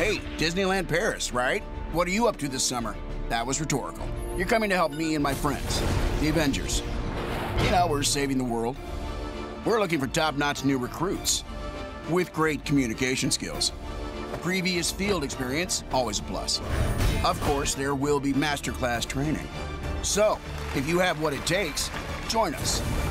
Hey, Disneyland Paris, right? What are you up to this summer? That was rhetorical. You're coming to help me and my friends, the Avengers. You know, we're saving the world. We're looking for top-notch new recruits with great communication skills. Previous field experience, always a plus. Of course, there will be masterclass training. So, if you have what it takes, join us.